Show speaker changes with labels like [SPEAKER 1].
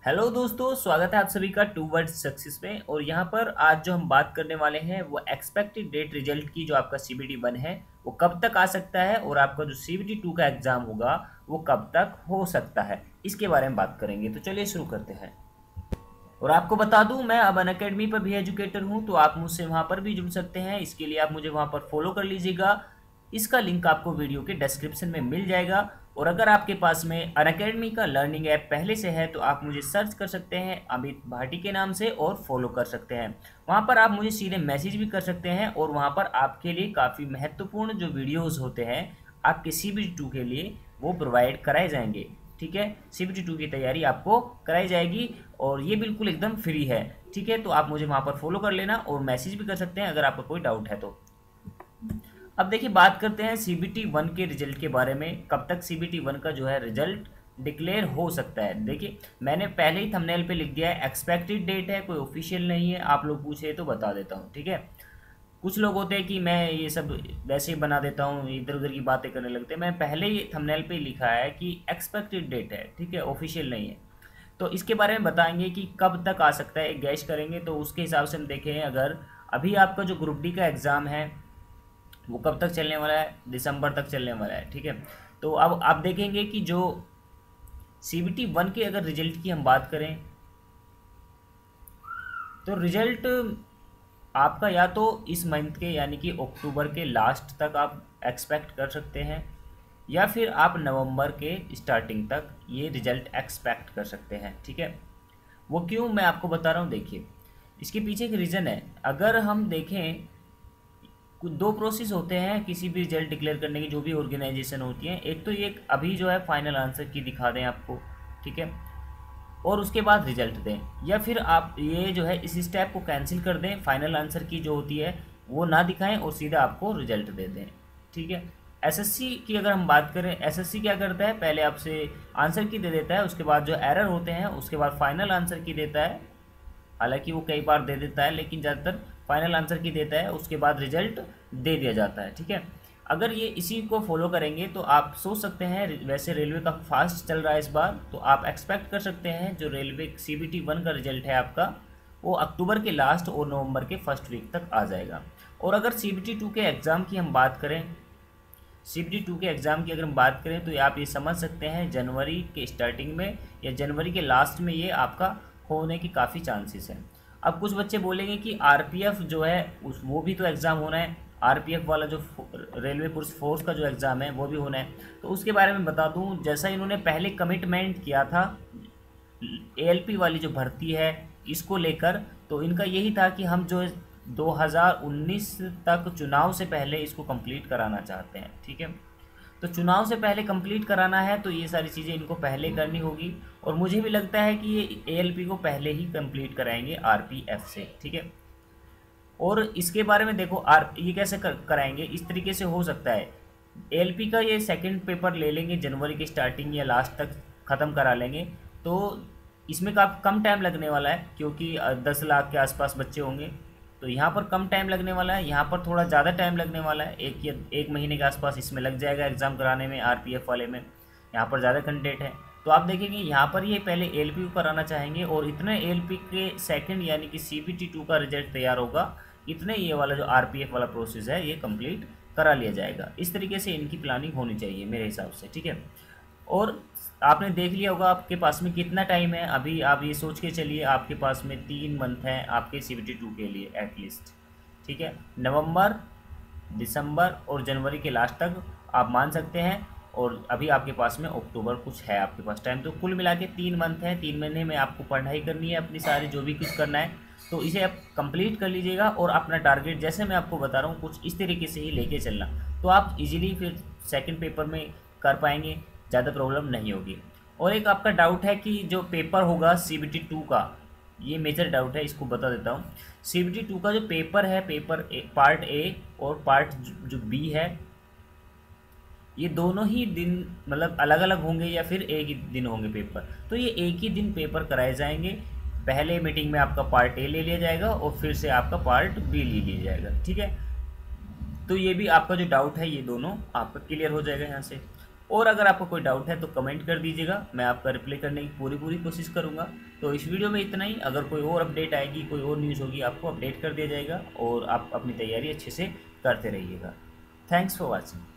[SPEAKER 1] Hello दोस्तों, स्वागत है आप सभी का टूवर्ड्स सक्सेस में। और यहाँ पर आज जो हम बात करने वाले हैं वो एक्सपेक्टेड डेट रिजल्ट की। जो आपका सीबीटी 1 है वो कब तक आ सकता है और आपका जो सीबीटी 2 का एग्ज़ाम होगा वो कब तक हो सकता है, इसके बारे में बात करेंगे। तो चलिए शुरू करते हैं। और आपको बता दूं, मैं अब अनअकैडमी पर भी एजुकेटर हूं, तो आप मुझसे वहां पर भी जुड़ सकते हैं। इसके लिए आप मुझे वहां पर फॉलो कर लीजिएगा। इसका लिंक आपको वीडियो के डिस्क्रिप्शन में मिल जाएगा। और अगर आपके पास में अनअकैडमी का लर्निंग ऐप पहले से है तो आप मुझे सर्च कर सकते हैं अमित भाटी के नाम से और फॉलो कर सकते हैं। वहाँ पर आप मुझे सीधे मैसेज भी कर सकते हैं और वहाँ पर आपके लिए काफ़ी महत्वपूर्ण जो वीडियोज़ होते हैं आपके CBT 2 के लिए वो प्रोवाइड कराए जाएंगे। ठीक है, CBT 2 की तैयारी आपको कराई जाएगी और ये बिल्कुल एकदम फ्री है। ठीक है, तो आप मुझे वहाँ पर फॉलो कर लेना और मैसेज भी कर सकते हैं अगर आपको कोई डाउट है तो। अब देखिए, बात करते हैं CBT 1 के रिजल्ट के बारे में। कब तक CBT 1 का जो है रिजल्ट डिक्लेयर हो सकता है। देखिए, मैंने पहले ही थंबनेल पे लिख दिया है, एक्सपेक्टेड डेट है, कोई ऑफिशियल नहीं है। आप लोग पूछे तो बता देता हूँ। ठीक है, कुछ लोग होते हैं कि मैं ये सब वैसे ही बना देता हूँ, इधर उधर की बातें करने लगते हैं। मैं पहले ही थंबनेल पे लिखा है कि एक्सपेक्टेड डेट है, ठीक है, ऑफिशियल नहीं है। तो इसके बारे में बताएंगे कि कब तक आ सकता है, एक गैस करेंगे। तो उसके हिसाब से हम देखें, अगर अभी आपका जो ग्रुप डी का एग्ज़ाम है वो कब तक चलने वाला है, दिसंबर तक चलने वाला है। ठीक है, तो अब आप देखेंगे कि जो CBT 1 के अगर रिजल्ट की हम बात करें तो रिजल्ट आपका या तो इस मंथ के यानी कि अक्टूबर के लास्ट तक आप एक्सपेक्ट कर सकते हैं, या फिर आप नवंबर के स्टार्टिंग तक ये रिजल्ट एक्सपेक्ट कर सकते हैं। ठीक है, वो क्यों मैं आपको बता रहा हूँ। देखिए, इसके पीछे एक रीज़न है। अगर हम देखें, कुछ दो प्रोसेस होते हैं किसी भी रिजल्ट डिक्लेयर करने की, जो भी ऑर्गेनाइजेशन होती है। एक तो ये अभी जो है फाइनल आंसर की दिखा दें आपको, ठीक है, और उसके बाद रिजल्ट दें, या फिर आप ये जो है इस स्टेप को कैंसिल कर दें, फाइनल आंसर की जो होती है वो ना दिखाएं और सीधा आपको रिजल्ट दे दें। ठीक है, एसएससी की अगर हम बात करें, एसएससी क्या करता है, पहले आपसे आंसर की दे देता है, उसके बाद जो एरर होते हैं उसके बाद फाइनल आंसर की देता है। हालांकि वो कई बार दे देता है लेकिन ज़्यादातर फाइनल आंसर की देता है, उसके बाद रिजल्ट दे दिया जाता है। ठीक है, अगर ये इसी को फॉलो करेंगे तो आप सोच सकते हैं, वैसे रेलवे का फास्ट चल रहा है इस बार, तो आप एक्सपेक्ट कर सकते हैं जो रेलवे CBT 1 का रिजल्ट है आपका वो अक्टूबर के लास्ट और नवंबर के फर्स्ट वीक तक आ जाएगा। और अगर CBT 2 के एग्ज़ाम की हम बात करें, CBT 2 के एग्ज़ाम की अगर हम बात करें तो आप ये समझ सकते हैं जनवरी के स्टार्टिंग में या जनवरी के लास्ट में ये आपका होने की काफ़ी चांसेस हैं। अब कुछ बच्चे बोलेंगे कि RPF जो है उस वो भी तो एग्ज़ाम होना है, RPF वाला जो रेलवे पुलिस फोर्स का जो एग्ज़ाम है वो भी होना है। तो उसके बारे में बता दूं, जैसा इन्होंने पहले कमिटमेंट किया था ALP वाली जो भर्ती है इसको लेकर, तो इनका यही था कि हम जो 2019 तक चुनाव से पहले इसको कंप्लीट कराना चाहते हैं। ठीक है, तो चुनाव से पहले कंप्लीट कराना है तो ये सारी चीज़ें इनको पहले करनी होगी। और मुझे भी लगता है कि ये ALP को पहले ही कंप्लीट कराएंगे RPF से। ठीक है, और इसके बारे में देखो, ये कैसे कराएंगे, इस तरीके से हो सकता है ALP का ये सेकंड पेपर ले लेंगे, जनवरी के स्टार्टिंग या लास्ट तक ख़त्म करा लेंगे। तो इसमें काफ़ी कम टाइम लगने वाला है क्योंकि 10 लाख के आसपास बच्चे होंगे, तो यहाँ पर कम टाइम लगने वाला है। यहाँ पर थोड़ा ज़्यादा टाइम लगने वाला है, एक महीने के आसपास इसमें लग जाएगा एग्ज़ाम कराने में। RPF वाले में यहाँ पर ज़्यादा कंटेंट है, तो आप देखेंगे यहाँ पर ये पहले ALP को कराना चाहेंगे और इतने ALP के सेकंड यानी कि CBT 2 का रिजल्ट तैयार होगा, इतने ये वाला जो RPF वाला प्रोसेस है ये कंप्लीट करा लिया जाएगा। इस तरीके से इनकी प्लानिंग होनी चाहिए मेरे हिसाब से। ठीक है, और आपने देख लिया होगा आपके पास में कितना टाइम है। अभी आप ये सोच के चलिए, आपके पास में 3 मंथ हैं आपके CBT 2 के लिए एटलीस्ट। ठीक है, नवंबर, दिसंबर और जनवरी के लास्ट तक आप मान सकते हैं, और अभी आपके पास में अक्टूबर कुछ है आपके पास टाइम। तो कुल मिला के 3 मंथ है, 3 महीने में आपको पढ़ाई करनी है अपनी सारी, जो भी कुछ करना है तो इसे आप कंप्लीट कर लीजिएगा। और अपना टारगेट जैसे मैं आपको बता रहा हूँ कुछ इस तरीके से ही लेके चलना, तो आप इजीली फिर सेकंड पेपर में कर पाएंगे, ज़्यादा प्रॉब्लम नहीं होगी। और एक आपका डाउट है कि जो पेपर होगा CBT 2 का, ये मेजर डाउट है, इसको बता देता हूँ। CBT 2 का जो पेपर है, पेपर पार्ट A और पार्ट जो B है, ये दोनों ही दिन मतलब अलग अलग होंगे या फिर एक ही दिन होंगे पेपर। तो ये एक ही दिन पेपर कराए जाएंगे। पहले मीटिंग में आपका पार्ट A ले लिया जाएगा और फिर से आपका पार्ट B ले लिया जाएगा। ठीक है, तो ये भी आपका जो डाउट है ये दोनों आपका क्लियर हो जाएगा यहाँ से। और अगर आपको कोई डाउट है तो कमेंट कर दीजिएगा, मैं आपका रिप्लाई करने की पूरी कोशिश करूँगा। तो इस वीडियो में इतना ही। अगर कोई और अपडेट आएगी, कोई और न्यूज़ होगी, आपको अपडेट कर दिया जाएगा और आप अपनी तैयारी अच्छे से करते रहिएगा। Thanks for watching.